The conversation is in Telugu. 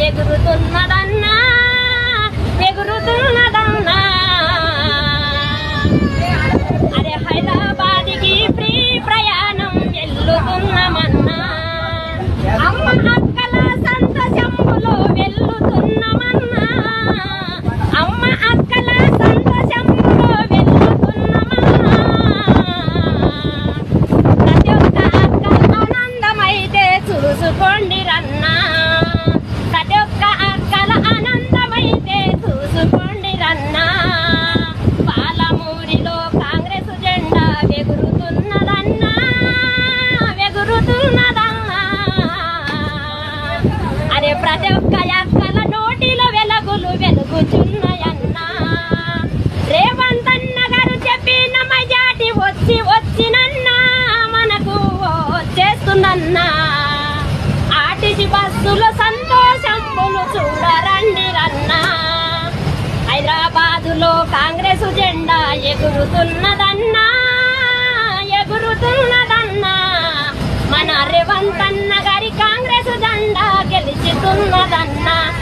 ఎగురుతున్నదన్నా ఎగురుతున్నదన్నా అరే హైదరాబాద్కి ఫ్రీ ప్రయాణం వెళ్తున్నామన్నా అమ్మ అక్కల సంతోషంలో వెళ్తున్నామన్నా అమ్మ అక్కల సంతోషంలో వెళ్తున్నామన్నా ప్రతి ఒక్క అక్క ఆనందమైతే చూసుకోండి రన్నా ప్రతి ఒక్క అక్కల ఆనందమైతే చూసుకోండి రన్నా పాలమూరిలో కాంగ్రెస్ జెండా ఎగురుతున్నదన్నా ఎగురుతున్నదన్నా అరే ప్రతి ఒక్క అక్కల నోటిలో వెలుగులు వెలుగుచున్నాయన్నా రేవంత్ అన్న గారు చెప్పిన మెజార్టీ వచ్చినన్నా మనకు చేస్తుందన్నా ఆర్టీసీ బస్సులో సంతోషంబులు చూడరండి రన్నా హైదరాబాదులో కాంగ్రెస్ జెండా ఎగురుతున్నదన్నా ఎగురుతున్నదన్నా మన రేవంత్ అన్న గారి కాంగ్రెస్ జెండా గెలుచుతున్నదన్నా